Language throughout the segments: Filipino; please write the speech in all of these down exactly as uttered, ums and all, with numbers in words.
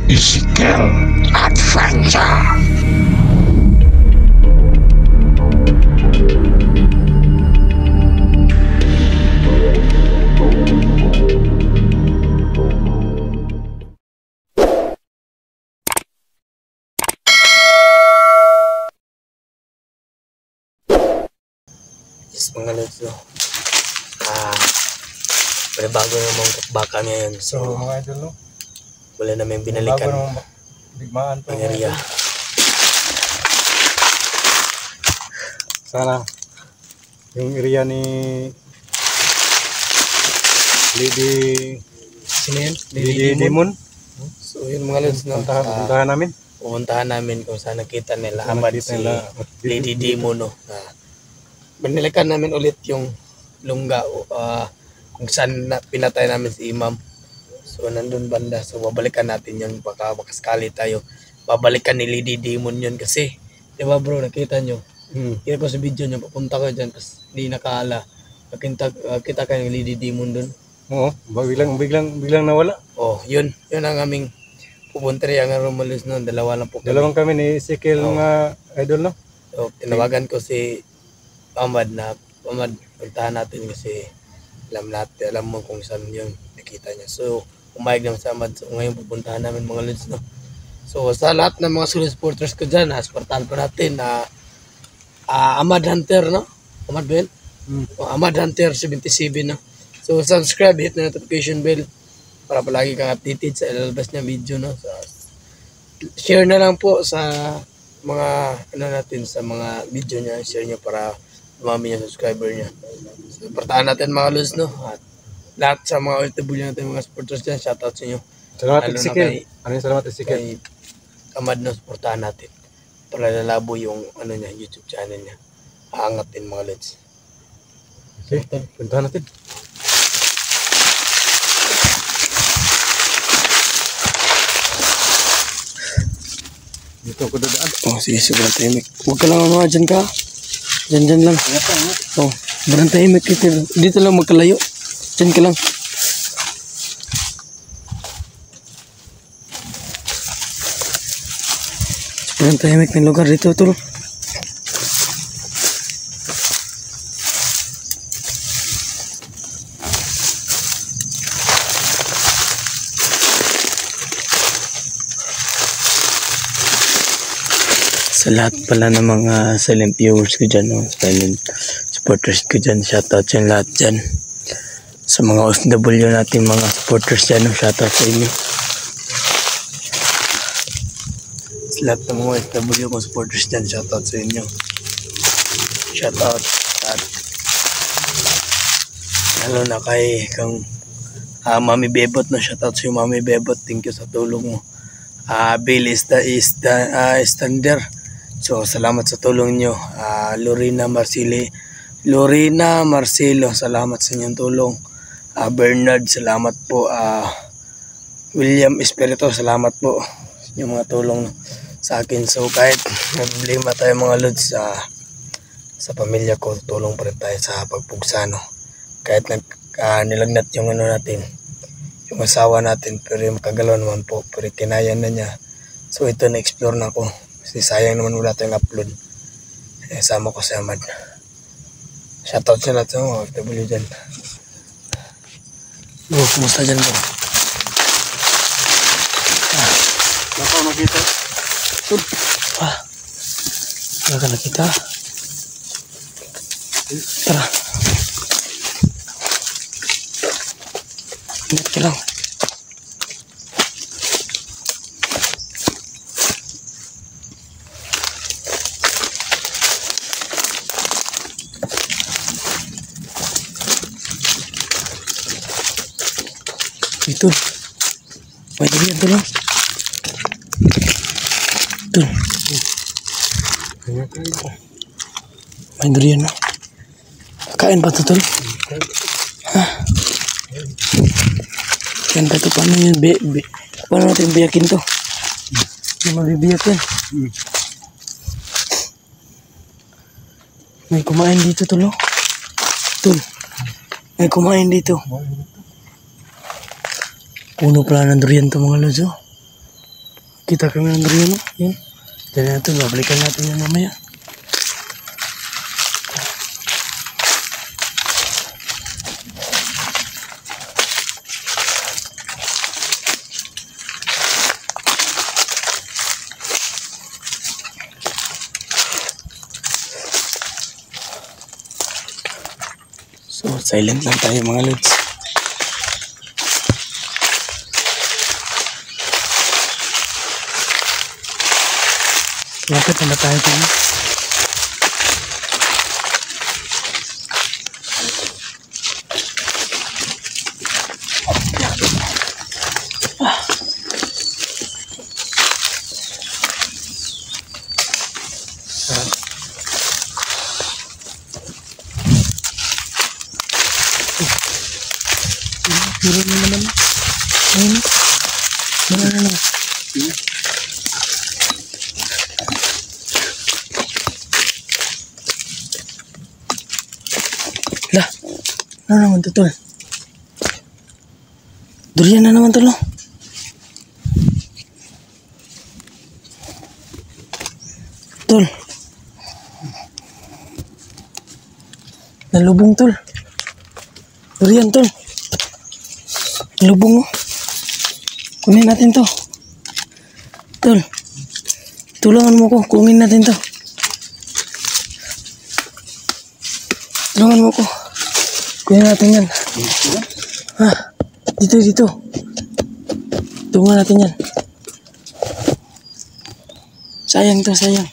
Ezekiel Adventure. Yes, mga lods, no? Ah, may bago namang baka ngayon. So, So mga idol, no? wala namin binalikan Bago namang bigmaan to. ang area. Sana yung area ni Lady Sino yun? Lady Demon. So, yun mga lods, no? Puntahan, Ah, puntahan namin. pupuntahan namin kung saan nakita nila Saan Amad nakita si nila, Lady Demon, no? Ah, binalikan namin ulit yung lungga uh, kung saan na, pinatay namin si Imam. So nandun banda, so babalikan natin yun, baka makaskali tayo babalikan ni Lady Demon yun kasi di ba bro, nakita nyo Hmm. kita ko sa video nyo, papunta ko dyan tapos di nakaala, nakita, uh, kita ka ng Lady Demon dun. Oo, biglang biglang biglang nawala. Oh, yun yun ang aming pupunta rin ang Romulos nun, dalawa lang po kami. Dalawang kami ni Ezekiel Oo. nga idol, no? So tinawagan ko si Amad na, Amad, puntahan natin kasi alam natin, alam mo kung saan yung nakita niya. So, umayag naman sa Amad. So, ngayon pupuntahan namin mga lods, no? So, sa lahat ng mga solid supporters ko dyan, aspartan pa natin na uh, Amad Hunter, no? Amad Bell? Hmm. O, Amad Hunter seventy-seven, no? So, subscribe, hit na notification bell para palagi kang updated sa ilalabas niya video, no? So, share na lang po sa mga, ano natin, sa mga video niya, share niya para dumami yung subscriber niya. So, portahan natin mga lods, no? At lahat sa mga O F W natin, mga supporters dyan, shoutout sa inyo. Salamat Lalo na Ezekiel. kay- Ano yung salamat Ezekiel? Kay Amad, no? Supportahan natin para lalabo yung ano niya, YouTube channel niya. Aangat din mga lods. Okay, puntahan natin. Dito ko dadaan. Oh, sige, sobrang tahimik. Huwag ka lang ano, dyan ka. Dyan, dyan lang. Oh, sobrang tahimik dito. Dito lang magkalayo. Dyan ka lang. Sobrang tahimik ng lugar dito, tol. Sa lahat pala ng mga silent viewers ko dyan, no? Silent supporters ko dyan, shoutout sa lahat dyan. Sa mga O F W natin, mga supporters dyan, no? Shoutout sa inyo. Sa lahat ng mga O F W kong supporters dyan, shoutout sa inyo. Shoutout at lalo na kay kang uh, Mami Bebot, no? Shoutout sa iyo, Mami Bebot, thank you sa tulong mo. Uh, Bill is the, is the uh, standard. So, salamat sa tulong nyo. Uh, Lorena Marceli, Lorena Marcelo, salamat sa inyong tulong. Uh, Bernard, salamat po. Uh, William Espirito, salamat po sa inyong mga tulong sa akin. So, kahit problema tayo mga lods, uh, sa pamilya ko, tulong pa rin tayo sa pagpugsano. Kahit nag, uh, nilagnat yung ano natin, yung asawa natin, pero yung makagalaw naman po, pero kinaya na niya. So, ito na-explore na ako. Kasi sayang naman wala tayong upload. Eh, sama ko si Amad. Shoutout sa lahat sa mga O F W dyan. Bro, kumusta dyan bro? Ah, Nakaw nakita. Tud. Ah, wala ka nakita. Tara. Ingat ka lang. Ito. May durian to lang. Ito. May durian no. Kain pa to tol. Ha? Kain pa to. Paano yun? Be, be, paano natin biyakin to? Hindi mabibiyak yan. May kumain dito tol. Tol. May kumain dito. Puno pala ng durian to mga lods, oh. Kita kami ng durian, no? Yan. Diyan natin, babalikan natin yan mamaya. So, silent lang tayo mga lods. Lapit na ba tayo tayo? Ah. Puro na naman. Ayun. Mara na naman. Lah, ano naman ito, tol? Durian na naman, tol, no? Tol. Nalubong, tol. Durian, tol. Nalubong, oh. Kunin natin to. Tol. Tulungan mo ko. Kunin natin to. Tulungan mo ko. Kunin natin yan. Ha? Dito, dito. Tulungan natin yan. Sayang to, sayang.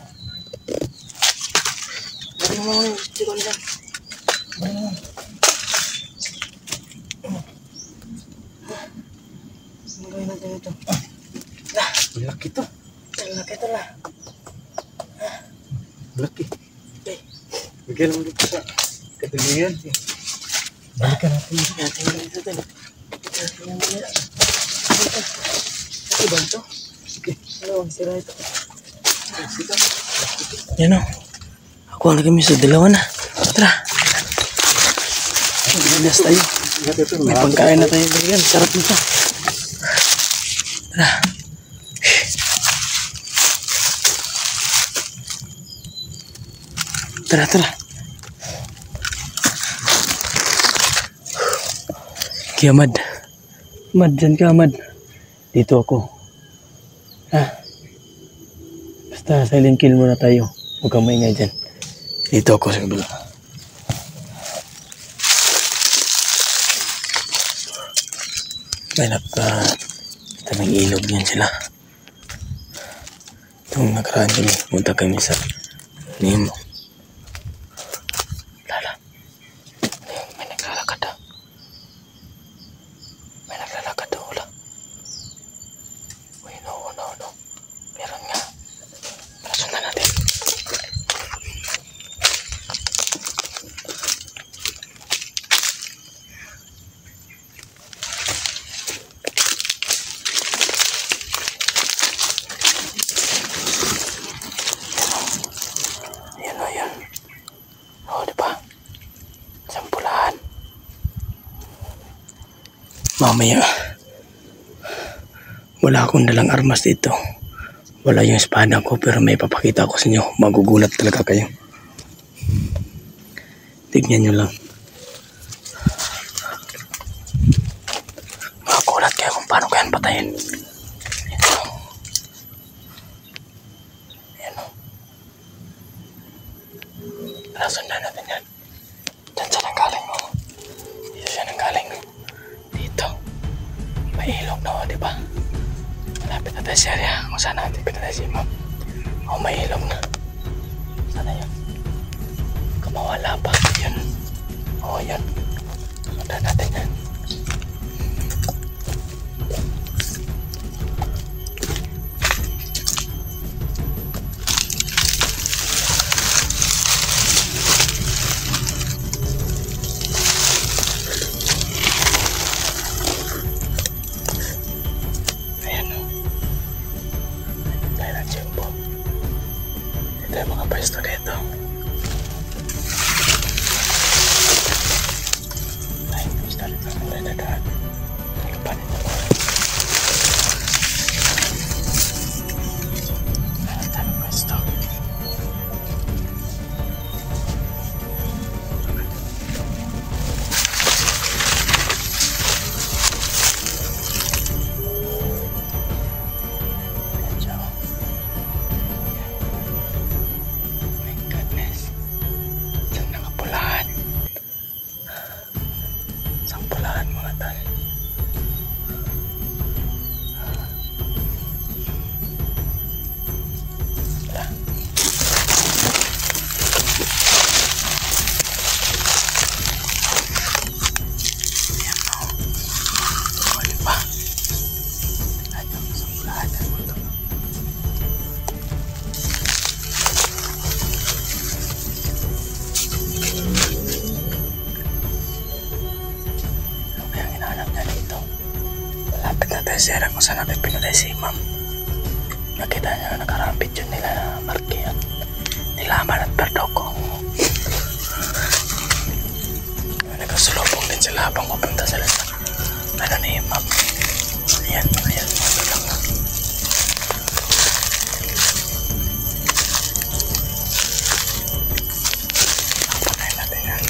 Gawin natin ito. Lah, Laki to. laki ito lah. Laki. Okay. Bigyan mo dito sa katilingan. Balikan natin. Natin yung ito ito. Natin yung mga. Ito ba ito? Sige. Ano ang sira ito? Yan o. Ako ang lagi sa dalawa na. Tara. Bilas tayo. May pagkain na tayo. Bigyan. Sarap nito. Tara. Tara, tara. Kaya Mad. Mad, dyan ka Mad. Dito ako. Ha? Basta silent kill muna tayo. Huwag kang maingay dyan. Dito ako sa kabila. May naka... Ito may ilog yan sila. Itong nakaraan kami. Punta kami sa Nemo. Lala. May naglalakad daw. May naglalakad daw. Wala. Uy, no, no, no. Meron nga. Sundan natin. Ayan o, ayan. O, diba? Sampulahan. Mamaya. Wala akong dalang armas dito. Wala yung espada ko pero may papakita ko sa inyo. Magugulat talaga kayo. Tignan nyo lang. Magugulat kayo kung paano kayo patayin. Yan o. Yan o. Tara, sundan natin yan. Diyan siya nang galing mo. Dito siya nang galing. Dito. May ilog na o, diba? Malapit na tayo sa area kung saan natin pinatay si Ma'am. O, may ilog na. Sana yun? Kamawala pa. Yun. O, yun. Sundan natin yan. Ito yung mga pwesto dito. Ay, pwesto dito. sinasira kung saan natin pinatay si Ma'am. Nakita niya nakarampit yun nila Marky at nilaman at Perdoko. Nagkasulupong din sila habang mapunta sila sa ano ni Ma'am. Ayan, ayan, ano lang. Patayin natin yan.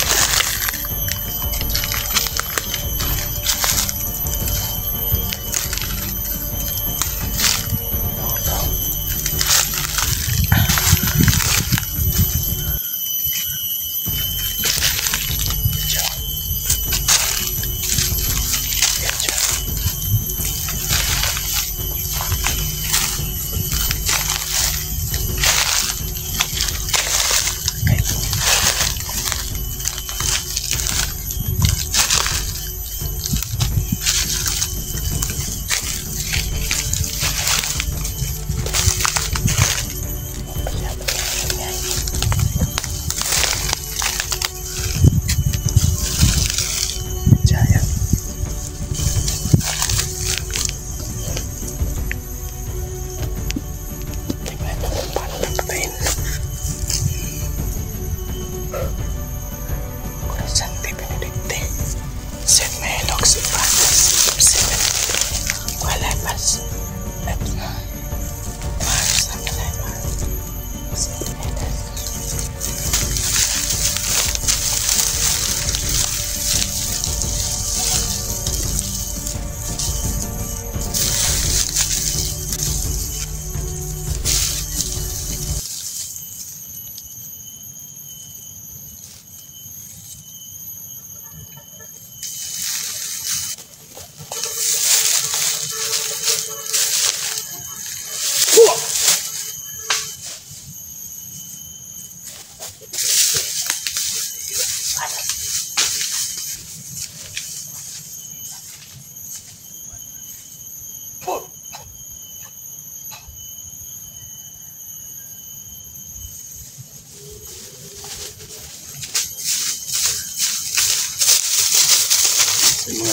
Mga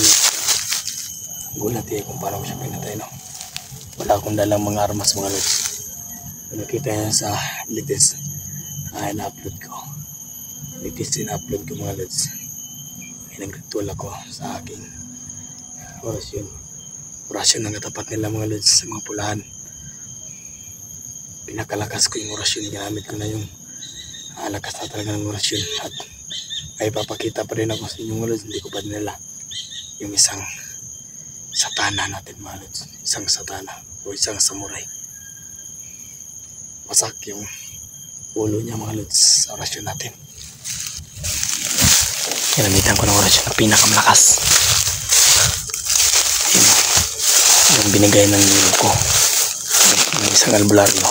gulat eh kung paano ko siya pinatay, no? Wala akong dalang mga armas, mga lods. Kung nakita niya sa latest ay na-upload ko, latest na-upload ko, mga lods, ay nag-ritual ako sa aking orasyon orasyon na natapat nila, mga lods, sa mga pulahan. Pinakalakas ko yung orasyon, ginamit ko na yung ah, lakas na talaga ng orasyon, at ay papakita pa rin ako sa inyo, mga lods. Hindi ko pa nila yung isang satana natin, mga lods, isang satana o isang samurai. Wasak yung ulo niya, mga lods, sa orasyon natin. Ginamitan ko ng orasyon na pinakamalakas, yung, yung binigay ng lilo ko, ng isang albularyo.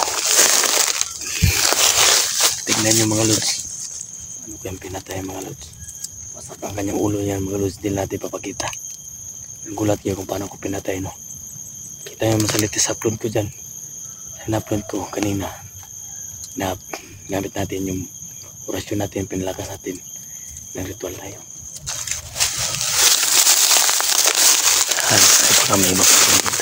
Tignan nyo, mga lods, ano ko yung pinatay, mga lods. Wasak ang kanyang ulo niyan, mga lods. Din natin papakita. Nagulat niyo kung paano ko pinatay, no? Kita nyo masaliti sa upload ko dyan. Na-upload ko kanina na gamit natin yung orasyon natin, pinalakas natin ng ritual tayo. Ay, ay baka may iba pa.